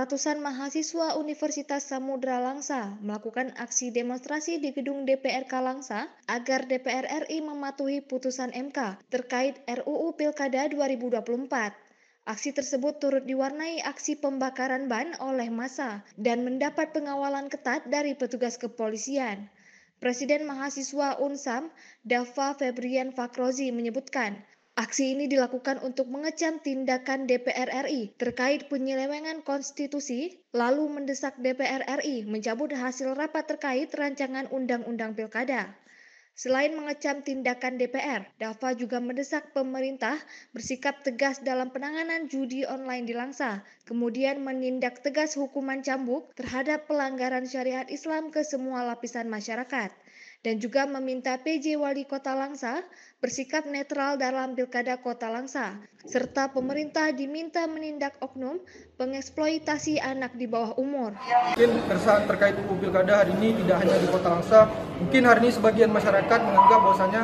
Ratusan mahasiswa Universitas Samudra Langsa melakukan aksi demonstrasi di gedung DPRK Langsa agar DPR RI mematuhi putusan MK terkait RUU Pilkada 2024. Aksi tersebut turut diwarnai aksi pembakaran ban oleh massa dan mendapat pengawalan ketat dari petugas kepolisian. Presiden mahasiswa Unsam, Dava Febrian Fakrozi menyebutkan, aksi ini dilakukan untuk mengecam tindakan DPR RI terkait penyelewengan konstitusi, lalu mendesak DPR RI mencabut hasil rapat terkait rancangan undang-undang pilkada. Selain mengecam tindakan DPR, Dava juga mendesak pemerintah bersikap tegas dalam penanganan judi online di Langsa, kemudian menindak tegas hukuman cambuk terhadap pelanggaran syariat Islam ke semua lapisan masyarakat, dan juga meminta PJ Wali Kota Langsa bersikap netral dalam Pilkada Kota Langsa, serta pemerintah diminta menindak oknum pengeksploitasi anak di bawah umur. Mungkin keresahan terkait UU Pilkada hari ini tidak hanya di Kota Langsa, mungkin hari ini sebagian masyarakat menganggap bahwasanya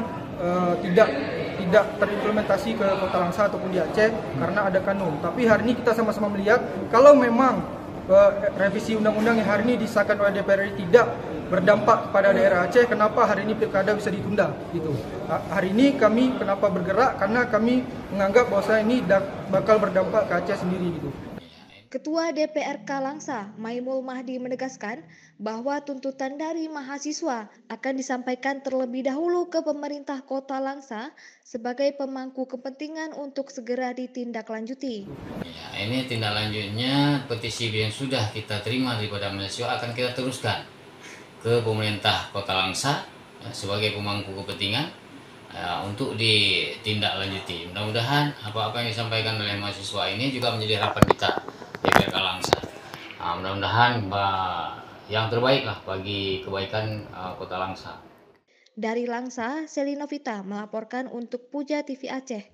tidak terimplementasi ke Kota Langsa ataupun di Aceh karena ada kanun. Tapi hari ini kita sama-sama melihat kalau memang revisi undang-undang yang hari ini disahkan oleh DPR RI tidak berdampak pada daerah Aceh, kenapa hari ini pilkada bisa ditunda gitu. Hari ini kami kenapa bergerak karena kami menganggap bahwa ini bakal berdampak ke Aceh sendiri gitu. Ketua DPRK Langsa, Maimul Mahdi menegaskan bahwa tuntutan dari mahasiswa akan disampaikan terlebih dahulu ke pemerintah Kota Langsa sebagai pemangku kepentingan untuk segera ditindaklanjuti. Ya, ini tindak lanjutnya petisi yang sudah kita terima daripada mahasiswa akan kita teruskan ke pemerintah Kota Langsa sebagai pemangku kepentingan untuk ditindaklanjuti. Mudah-mudahan apa-apa yang disampaikan oleh mahasiswa ini juga menjadi harapan kita DPRK Langsa. Mudah-mudahan yang terbaik lah bagi kebaikan Kota Langsa. Dari Langsa, Selinovita melaporkan untuk Puja TV Aceh.